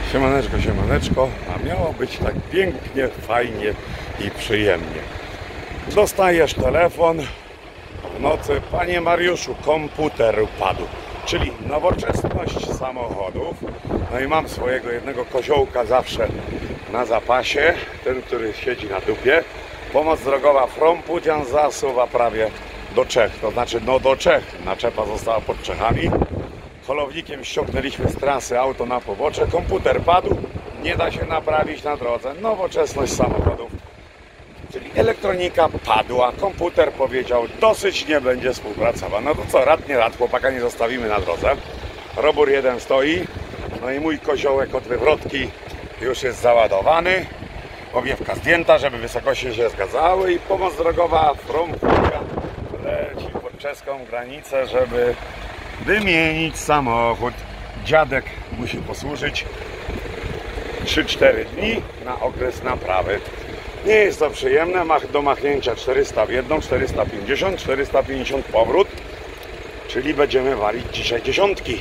Siemaneczko, siemaneczko, a miało być tak pięknie, fajnie i przyjemnie. Dostajesz telefon w nocy: panie Mariuszu, komputer upadł. Czyli nowoczesność samochodów. No i mam swojego jednego koziołka zawsze na zapasie, ten, który siedzi na dupie. Pomoc drogowa from Pudzian zasuwa prawie do Czech, to znaczy no do Czech. Naczepa została pod Czechami. Holownikiem ściągnęliśmy z trasy auto na pobocze, komputer padł, nie da się naprawić na drodze. Nowoczesność samochodów, czyli elektronika padła, komputer powiedział: dosyć, nie będzie współpracował. No to co, rad nie rad, chłopaka nie zostawimy na drodze. Robór jeden stoi, no i mój koziołek od wywrotki już jest załadowany. Owiewka zdjęta, żeby wysokości się zgadzały, i pomoc drogowa from Pudzian leci pod czeską granicę, żeby wymienić samochód. Dziadek musi posłużyć 3-4 dni na okres naprawy. Nie jest to przyjemne, do machnięcia 400 w jedną, 450 powrót, czyli będziemy walić dzisiaj dziesiątki.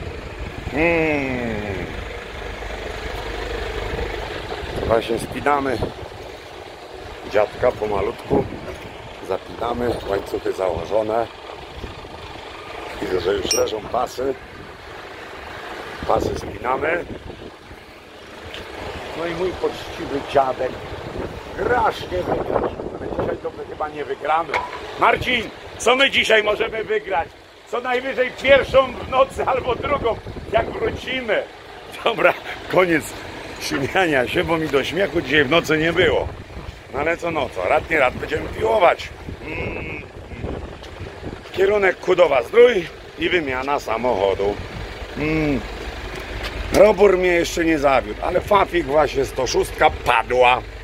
Właśnie spinamy dziadka pomalutku, zapinamy, łańcuchy założone. Widzę, że już leżą pasy. Pasy spinamy. No i mój poczciwy dziadek strasznie wygrać. My dzisiaj to chyba nie wygramy. Marcin, co my dzisiaj możemy wygrać? Co najwyżej pierwszą w nocy albo drugą, jak wrócimy. Dobra, koniec śmiania się, bo mi do śmiechu dzisiaj w nocy nie było. No ale co, no co, rad nie rad, będziemy piłować. Kierunek Kudowa-Zdrój i wymiana samochodu. Robór mnie jeszcze nie zawiódł, ale Fafik właśnie 106 padła.